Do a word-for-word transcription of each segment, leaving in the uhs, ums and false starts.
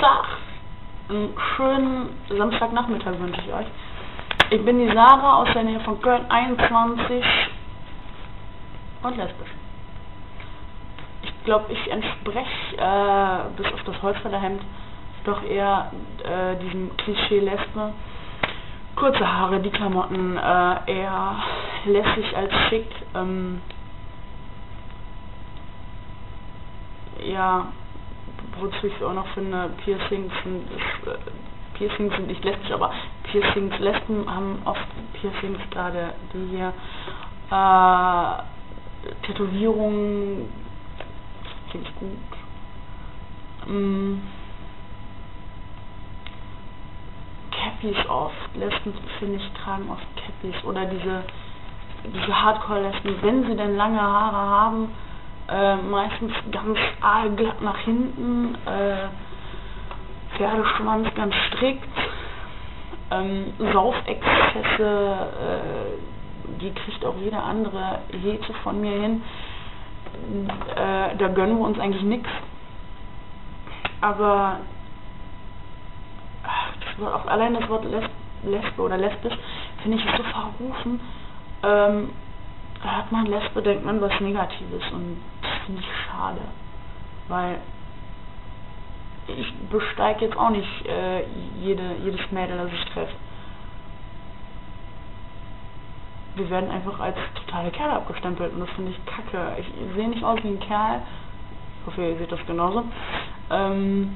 Tag, einen schönen Samstagnachmittag wünsche ich euch. Ich bin die Sarah aus der Nähe von Köln, einundzwanzig und lesbisch. Ich glaube, ich entspreche, äh, bis auf das Holzfällerhemd, doch eher äh, diesem Klischee-Lesbe. Kurze Haare, die Klamotten, äh, eher lässig als schick. Ähm, ja, wozu ich auch noch finde, Piercings sind, äh, Piercings sind nicht lesbisch, aber Piercings, Lesben haben oft Piercings, gerade die hier, äh, Tätowierungen, finde ich gut. Ähm, Cappies oft, Lesben, finde ich, tragen oft Cappies, oder diese, diese Hardcore-Lesben, wenn sie denn lange Haare haben, äh, meistens ganz aalglatt nach hinten, äh, Pferdeschwanz ganz strikt, ähm, Saufexzesse, äh, die kriegt auch jede andere Hete von mir hin, äh, da gönnen wir uns eigentlich nichts, aber das Wort, auch allein das Wort Lesb, Lesbe oder lesbisch, finde ich so verrufen. Ähm, da hat man Lesbe, denkt man was Negatives, und das finde ich schade, weil ich besteige jetzt auch nicht äh, jede, jedes Mädel, das ich treffe. Wir werden einfach als totale Kerle abgestempelt, und das finde ich kacke. Ich sehe nicht aus wie ein Kerl, ich hoffe, ihr seht das genauso. Ähm,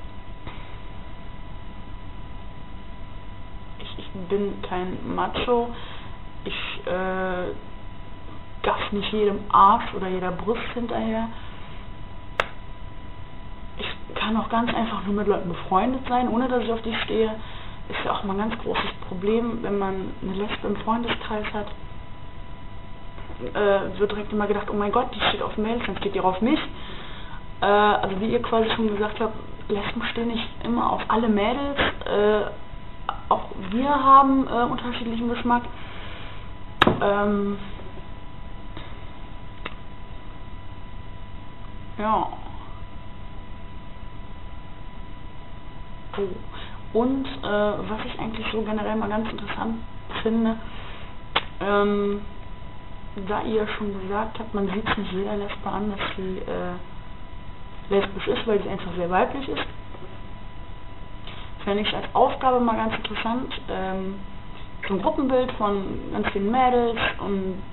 Ich bin kein Macho, ich äh, gaff nicht jedem Arsch oder jeder Brust hinterher. Ich kann auch ganz einfach nur mit Leuten befreundet sein, ohne dass ich auf die stehe. Ist ja auch mal ein ganz großes Problem, wenn man eine Lesbe im Freundeskreis hat. Äh, wird direkt immer gedacht, oh mein Gott, die steht auf Mädels, dann steht die auf mich. Äh, also wie ihr quasi schon gesagt habt, Lesben stehen nicht immer auf alle Mädels. Äh, Auch wir haben äh, unterschiedlichen Geschmack. Ähm, ja. Oh. Und äh, was ich eigentlich so generell mal ganz interessant finde, ähm, da ihr schon gesagt habt, man sieht nicht jeder Lesbe an, dass sie äh, lesbisch ist, weil sie einfach sehr weiblich ist. Fände ich als Aufgabe mal ganz interessant, ähm, so ein Gruppenbild von ganz vielen Mädels und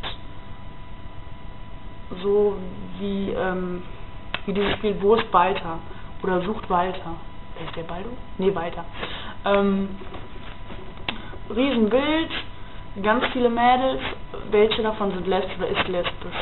so wie, ähm, wie dieses Spiel Wo ist Walter? Oder Sucht Walter. Wer ist der Baldo? Nee, Walter. Ähm, Riesenbild, ganz viele Mädels, welche davon sind lesbisch oder ist lesbisch?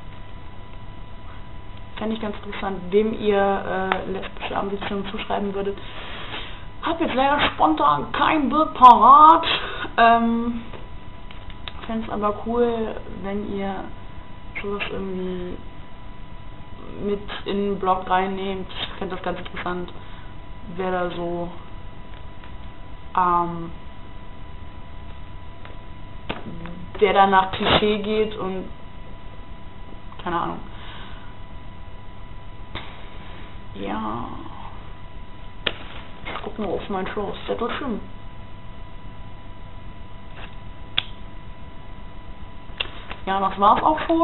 Fände ich ganz interessant, wem ihr äh, lesbische Ambitionen zuschreiben würdet. Hab jetzt leider spontan kein Bild parat. Ähm, Fände es aber cool, wenn ihr sowas irgendwie mit in den Blog reinnehmt. Ich fände das ganz interessant, wer da so ähm, wer da nach Klischee geht und keine Ahnung. Ja. Guck mal auf meinen Schoß, der ist doch schön. Ja, das war's auch schon.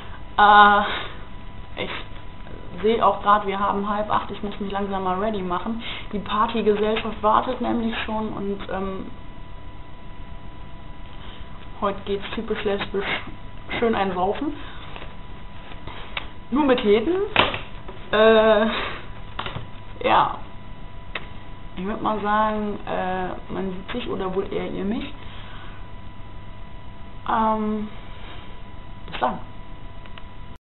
Äh, ich sehe auch gerade, wir haben halb acht, ich muss mich langsam mal ready machen. Die Partygesellschaft wartet nämlich schon, und ähm, heute geht's typisch lesbisch schön einsaufen. Nur mit Heten. Äh, ja. Ich würde mal sagen, äh, man sieht sich, oder wohl eher ihr mich. Ähm, bis dann.